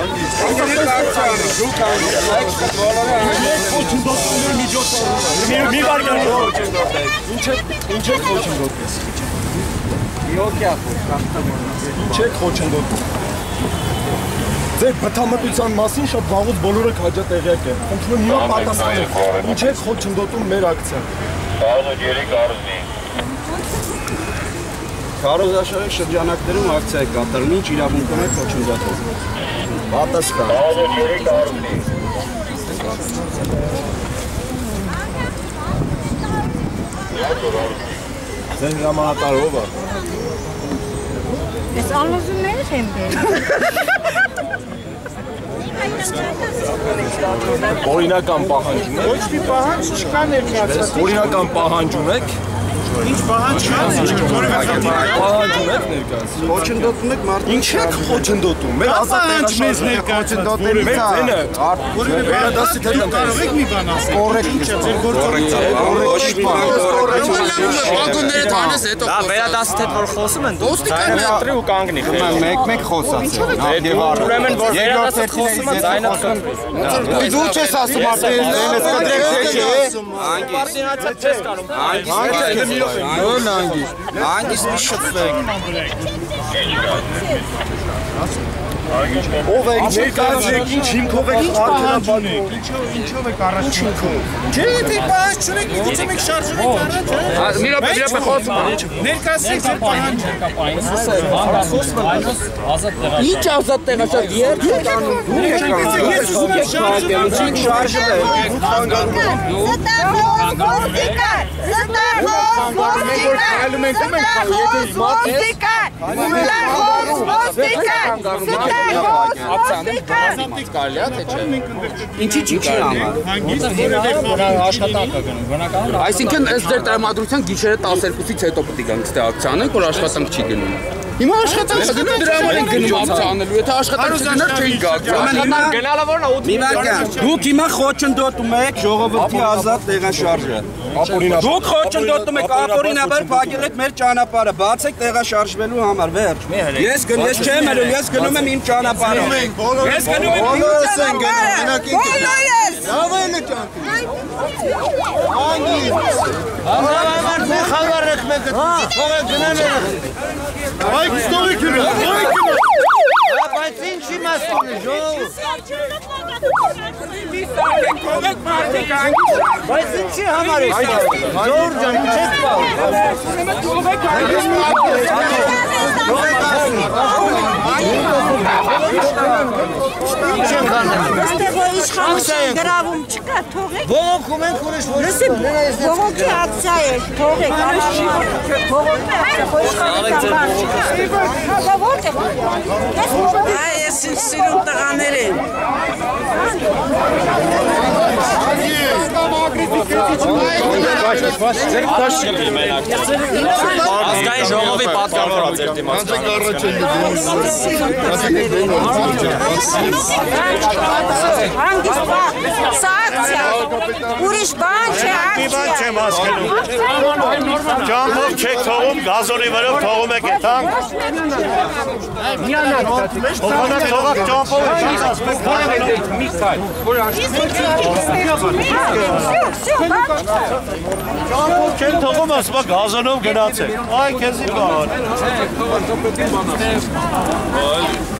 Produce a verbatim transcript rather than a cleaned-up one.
մի վարկան ինչ ինչ եք խոչընդոտես ինչ եք խոչընդոտում ձեր բթամտության մասին շատ վաղուց բոլորը քաջատեղյակ են խնդրում եմ հիմա պատասխանեք ինչ եք խոչընդոտում մեր ակցիան Քարոզաշարի շրջանակներում ակցիա է կատարվում, ինչ իրավունքով է խոչընդոտում։ Պատասխան։ Ձեր հրամանատարով է։ Ես անլուզումներ եմ բերում։ Օրինական պահանջ ունեք։ Ոչ մի պահանջ չկա ներկայացված։ Օրինական պահանջ ունեք։ Ինչ պահանջ չկա։ Պահանջ ունեք ներկայացված։ Խոչընդոտում եք մարդու։ Ինչ եք խոչընդոտում։ Մեր ազատ մեզ ներկայացված։ մեր ձենը վերադասի թե կարող եք մի բան ասել։ Կոռեկտ Ինչ է ձեր գործողությունը։ Վագոնները տանես հետո։ Դա վերադասի թե որ խոսում են դու։ Ձայնը կտրի ու կանգնի։ Մեկ-մեկ խոսացեք։ Ուրեմն որ վերադասի խոսում են ձայնը կտրի։ Դու չես ասում արդեն ես կտրեք թե չէ։ Պարտիացիա չես կարող։ Հանգիստ, հանգիստ մի շփվեք։ Ով եք ներկայացեք ինչ հիմքով եք արդյունաբանում։ Ինչով ինչով եք առաջ հիմքով։ Չէ, դե պահանջ չունեք, միգուցե մեկ շարժվեք առաջ, հա։ Մի րոպե, մի րոպե խոսում են։ Ներկայացեք ձեր պահանջը։ Ինչ ազատ տեղաշարժ երբ եք անում։ Ես ուզում եմ շարժվել, ինչ շարժվել։ Ինչի՞ չի համար։ Աշխատանք է գնում, բնականաբար։ Այսինքն ըստ ձեր տրամադրության գիշերը տասներկուսից հետո պետք է գանք ստե ակցիանել, որ աշխատանք չի գնում։ Հիմա աշխատանք գնում դրա համար են գնում ակցիանելու, եթե աշխատանք չգնար չէին գա ակցիանել։ Գնալը որն է Մի վարքան, դուք հիմա խոչընդոտում եք ժողովրդի ազատ տեղաշարժը։ Դուք խոչընդոտում եք ապօրինաբար փակել եք մեր ճանապարհը, բացեք տեղաշարժվելու համար, վերջ։ Ես գնում, ես չեմ ելում, ես գնում եմ իմ ճանապարհով։ Ես գնում եմ իմ ճանապարհով։ Լավ է լճանք։ Համար մի խավարեք մեկը, թողեք գնանեք։ Այ ստորիկ է, այ կնա։ Բայց ինչի մասն է, ժողով։ Բայց ինչի համար է։ Ժողով ջան, չեք պահ։ Այստեղ իշխանության գրավում չկա, թողեք։ Ողոքում ենք ուրիշ ոչ։ Լսի, ողոքի ակցիա է, թողեք, ողոքի ակցիա։ Այս ինչ սիրուն տղաներ են։ Ազգային ժողովի պատգամավորը ձեր դիմացը։ Հանգիստ բան, սա ակցիա, ուրիշ բան չէ ակցիա։ Մի բան չեմ ասկենում։ Ճամփով չեք թողում, գազոնի վրով թողում եք էդ հանգ։ Հողանակ թողակ ճամփով չեք ասում։ Ճամփով չեն թողում, ասում գազոնով գնացեք։ Այ քեզի բան։